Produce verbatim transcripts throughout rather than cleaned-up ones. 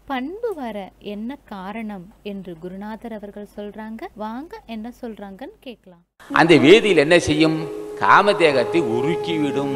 பண்பு வர என்ன காரணம் என்று குருநாதர் அவர்கள் சொல்றாங்க. வாங்க என்ன சொல்றாங்கன்னு கேட்கலாம். அந்த வேதியில் என்ன செய்யும்? காமதேகத்தை உருக்கிவிடும்.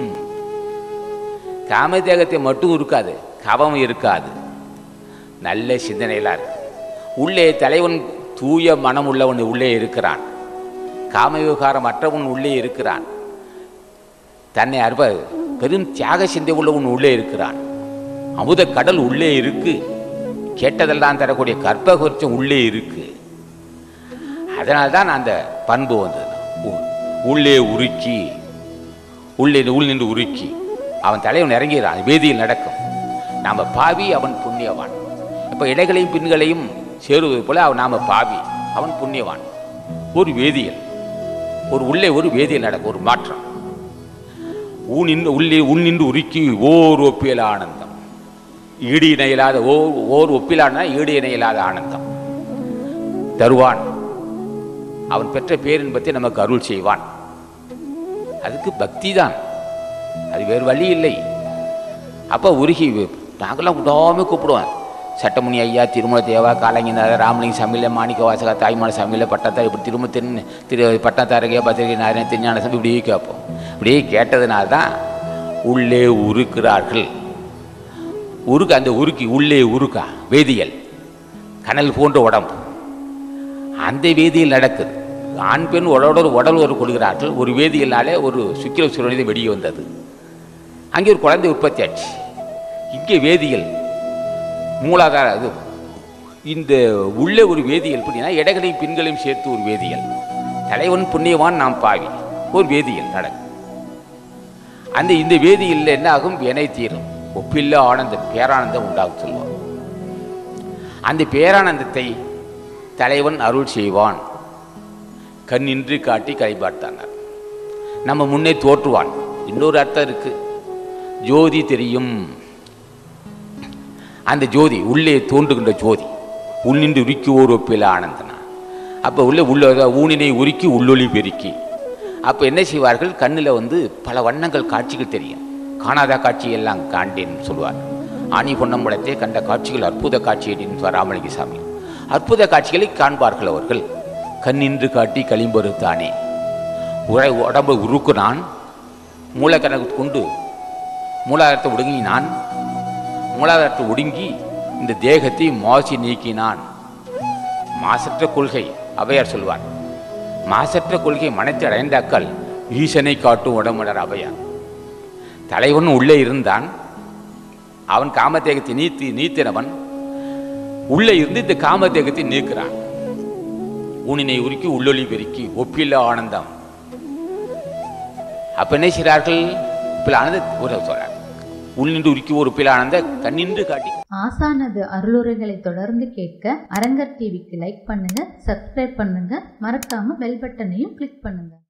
காமதேகத்தை மட்டும் இருக்காது, கவம் இருக்காது, நல்ல சிந்தனையெல்லாம் இருக்கு. உள்ளே தலைவன் தூய மனம் உள்ளவன் உள்ளே இருக்கிறான், காம விவகாரம் மற்றவன் உள்ளே இருக்கிறான், தன்னை அற்ப பெரும் தியாக சிந்தை உள்ளவன் உள்ளே இருக்கிறான், அமுத கடல் உள்ளே இருக்கு, கேட்டதெல்லாம் தரக்கூடிய கற்பகுற்றம் உள்ளே இருக்கு. அதனால்தான் அந்த பண்பு வந்தது. உள்ளே உருக்கி, உள்ளே உள் நின்று உருக்கி அவன் தலைவன் இறங்கிறான். வேதியில் நடக்கும். நாம் பாவி, அவன் புண்ணியவான். இப்போ இடைகளையும் பின்களையும் சேருவது போல அவன் நாம பாவி, அவன் புண்ணியவான். ஒரு வேதியல், ஒரு உள்ளே ஒரு வேதியல் நடக்கும், ஒரு மாற்றம். ஊன் நின்று உள்ளே உள் நின்று உருக்கி ஓர் ஒப்பியல் ஆனந்தம், ஈடு இணையில்லாத ஓர் ஓர் ஒப்பிலான ஈடு இணையில்லாத ஆனந்தம் தருவான். அவன் பெற்ற பேரின்பத்தை நமக்கு அருள் செய்வான். அதுக்கு பக்தி தான், அது வேறு வழி இல்லை. அப்போ உருகி நாங்களாம் விடாமல் கூப்பிடுவோம். சட்டமுனி ஐயா, திருமல தேவா, காலங்கிநாதர், ராமலிங்க சமையல, மாணிக்க வாசகா, தாய்மான சமையல, பட்டத்தார், இப்படி திரும்ப திரு திரு பட்டத்தாரகே, பத்திரிகை நாராயண, திருஞான சம்பி, இப்படியே கேட்போம். இப்படியே கேட்டதுனால்தான் உள்ளே உருக்கிறார்கள். உருக்கு, அந்த உருக்கி உள்ளே உருக்கா வேதியியல், கனல் போன்ற உடம்பு, அந்த வேதியில் நடக்குது. ஆண் பெண் உடலோடு உடல் ஒரு கொடுக்கிறார்கள். ஒரு வேதியியல்னாலே ஒரு சுக்கிர சுரணிதை வெளியே வந்தது. அங்கே ஒரு குழந்தை உற்பத்தி ஆச்சு. இங்கே வேதியியல் மூலாதார இது. இந்த உள்ள ஒரு வேதியியல் அப்படின்னா இடைகளையும் பின்களையும் சேர்த்து ஒரு வேதியியல். தலைவன் புண்ணியவான், நாம் பாவி, ஒரு வேதியியல் நடக்கும். அந்த இந்த வேதியியல் என்ன ஆகும்? வினை தீரும், ஒப்பில்லா ஆனந்தம், பேரானந்தம் உண்டாகும் சொல்லுவான். அந்த பேரானந்தத்தை தலைவன் அருள் செய்வான். கண்ணின்றி காட்டி கைப்பாட்டாங்க. நம்ம முன்னே தோற்றுவான். இன்னொரு அர்த்தம் இருக்கு, ஜோதி தெரியும். அந்த ஜோதி உள்ளே தோன்றுகின்ற ஜோதி, உள்நின்று உருக்கி ஓர் ஒப்பில ஆனந்தனா. அப்போ உள்ளே உள்ள ஊனினை உருக்கி உள்ளொளி பெருக்கி. அப்போ என்ன செய்வார்கள்? கண்ணில் வந்து பல வண்ணங்கள் காட்சிகள் தெரியும். காணாத காட்சி எல்லாம் காண்டேன்னு சொல்லுவார். ஆணி பொன்னம்பலத்தை கண்ட காட்சிகள் அற்புத காட்சி அப்படின்னு ராமலிங்க சாமி. அற்புத காட்சிகளை காண்பார்கள் அவர்கள். கண்ணின்று காட்டி களிம்பொருத்தானே. உரை உடம்பை உருக்குனான், மூலக்கணக்கு கொண்டு மூலாதாரத்தை ஒடுங்கினான். மூலாதாரத்தை ஒடுங்கி இந்த தேகத்தை மாசி நீக்கினான். மாசற்ற கொள்கை அவையார் சொல்வார். மாசற்ற கொள்கை மனத்தை அடைந்தாக்கள் ஈசனை காட்டும் உடம்புடர் அவையார். தலைவன் உள்ளே இருந்தான். அவன் காமதேகத்தை நீத்தி நீத்தினவன் உள்ளே இருந்து இந்த காமதேகத்தை நீக்கிறான். ஊனினை உருக்கி உள்ளொளி பெருக்கி ஒப்பில்லா ஆனந்தம். அப்ப என்ன செய்கிறார்கள்? ஆனந்த ஒரு சொல்றார், உள்நின்று உருக்கி ஒரு ஆனந்த கண்ணின்று காட்டி. ஆசானது அருளுரைகளை தொடர்ந்து கேட்க அரங்கர் டிவிக்கு லைக் பண்ணுங்க, சப்ஸ்கிரைப் பண்ணுங்க, மறக்காம பெல் பட்டனையும் கிளிக் பண்ணுங்க.